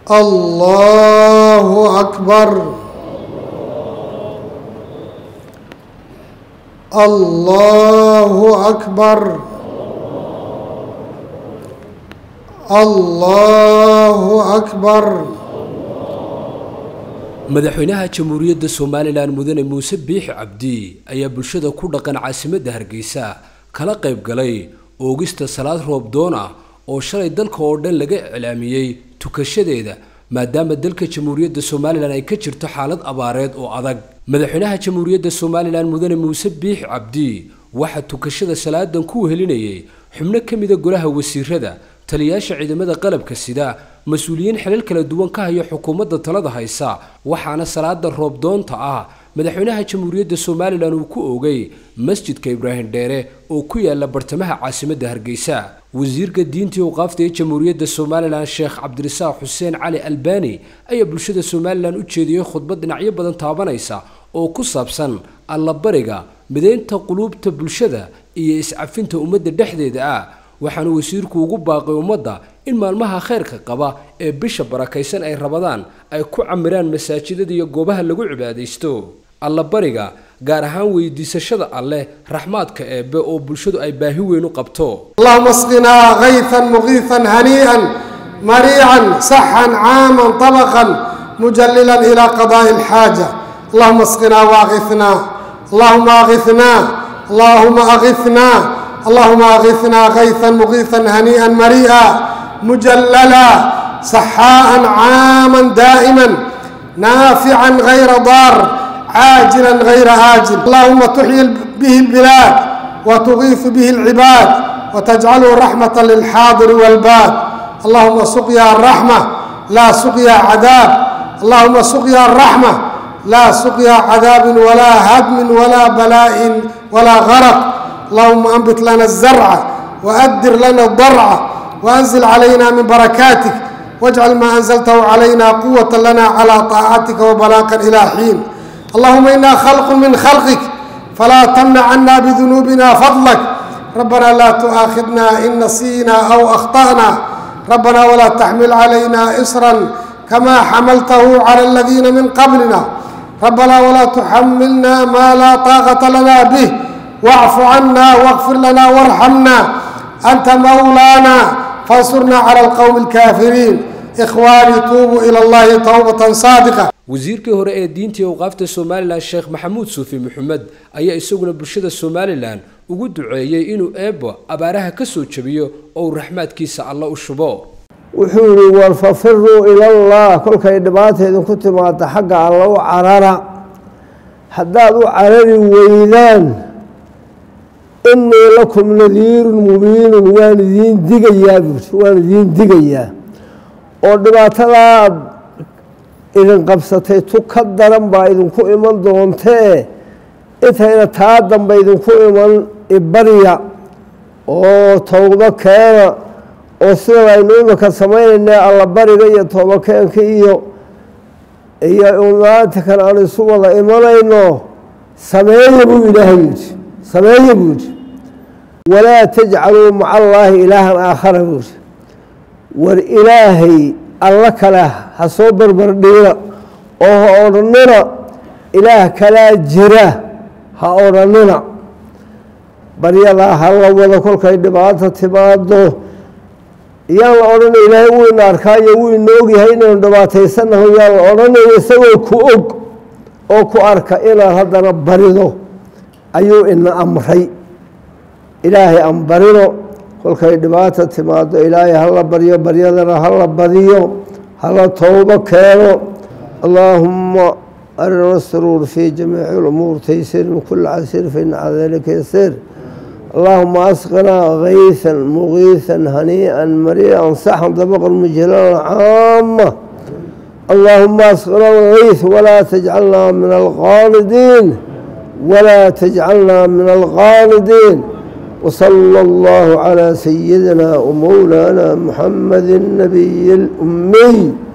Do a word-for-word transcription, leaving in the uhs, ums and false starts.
الله أكبر الله أكبر الله أكبر. madaxweynaha jamhuuriyadda Soomaaliland mudane Muuse Biixi Cabdi ayaa bulshada ku dhaqan caasimadda Hargeysa kala qayb galay oogista salaad roob doon ah oo shalay dalka oo dhan laga iclaamiyay tukashadeeda maadaama dalka jamhuuriyadda Soomaaliland ay ka jirto xaalad abaareed oo adag. madaxweynaha jamhuuriyadda Soomaaliland mudane Muuse Biixi Cabdi waxa tukashada salaadan ku helinayay xubno kamid ah golaha wasiirada, taliyaasha ciidamada qalabka sida, mas'uuliyiin xilal kala duwan ka haya xukuumadda talada haysa, waxaana salaada roob doonta ah madaxweynaha jamhuuriyadda Soomaaliland uu ku oogay masjidka Ibraahim Dheere oo ku yaala bartamaha caasimadda Hargeysa. wasiirka diinta iyo qaafta ee jamhuuriyadda Soomaaliland Sheekh Cabdirasaaq Xuseen Cali Albani ayaa bulshada Soomaaliland u jeediyay khudbad dhinacyo badan taabanaysa oo ku saabsan alla bariga, mideynta qulubta bulshada iyo iscafinta ummadda dhexdeeda ah. waxaana wasiirku ugu baaqay ummadda in maalmaha khayrka qaba ee bisha barakaysan ay rabadaan ay ku camiraan masaajidada iyo goobaha lagu cibaadeysto. alla bariga gaar ahaan weydiisashada alle raxmaadka eebe oo bulshadu ay baahi weyn u qabto. اللهم اسقنا غيثا مغيثا هنيئا مريعا صحا عاما طبقا مجللا إلى قضاء الحاجة. اللهم اسقنا واغثنا اللهم اغثنا اللهم اغثنا اللهم اغثنا غيثا مغيثا هنيئا مريئا مجللا صحاء عاما دائما نافعا غير ضار عاجلا غير آجل. اللهم تحيي به البلاد وتغيث به العباد وتجعله رحمة للحاضر والباد. اللهم سقيا الرحمة لا سقيا عذاب. اللهم سقيا الرحمة لا سقيا عذاب ولا هدم ولا بلاء ولا غرق. اللهم أنبت لنا الزرع وأدر لنا الضرع وأنزل علينا من بركاتك واجعل ما أنزلته علينا قوة لنا على طاعتك وبلاغا إلى حين. اللهم إنا خلق من خلقك فلا تمنع عنا بذنوبنا فضلك. ربنا لا تؤاخذنا إن نسينا أو أخطأنا. ربنا ولا تحمل علينا إصرا كما حملته على الذين من قبلنا. ربنا ولا تحملنا ما لا طاقة لنا به واعف عنا واغفر لنا وارحمنا أنت مولانا فانصرنا على القوم الكافرين. إخواني توبوا إلى الله توبة صادقة. wasiirkii hore ee diinta iyo qaafta Soomaaliland Sheekh Maxamuud Suufi Maxamed ayaa isaguna bulshada Soomaaliland ugu duceeyay inuu eebo abaaraha ka soo jabiyo oo raxmaadkiisa Allah u shubo. wuxuu yiri war fafiru ila Allah kolkay dhibaateedu ku timaado xagga Allah u carara hadaad u carari weydaan inni lakum nadhirun mubiin waan idin digayaa waan idin digayaa oo dhibaatada idin qabsatay tu ka daran baa idinku iman doontee intayna taa dambe idinku iman ibariya oo tawba keena oo sida aynu imika samaynayna alla bariga iyo tawba keenka iyo iyo umaanta kan aan isu wada imanayno sameeyo buu ilaahay yidhi sameeyo buu yidhi walaa tajcaluu maca allaahi ilaahan aakhara buu yidhi war ilaahay alla kale ha soo barbardhiina oo ha odhanina ilaah kalaa jira ha odhanina baryadaa ha la wado kolkay dhibaato timaado yaan la odhana ilaahay wuu ina arkaayo wuu ina ogyahay inaynu dhibaataysanaho yaan la odhanaya isagoo ku og oo ku arka inaad haddana barido ayuu ina amray. ilaahay aan barino kolkay dhibaato timaado ilaahay hala baryo baryadana hala badiyo hala tawba keeno. allaahumma arina السرور في جميع الأمور تيسير من كل عسير فإن على ذلك يسير. اللهم أسقنا غيثا مغيثا هنيئا مريئا صحا طبقا مجهلا عامة. اللهم أسقنا الغيث ولا تجعلنا من القانطين ولا تجعلنا من القانطين. وصلى الله على سيدنا ومولانا محمد النبي الأمي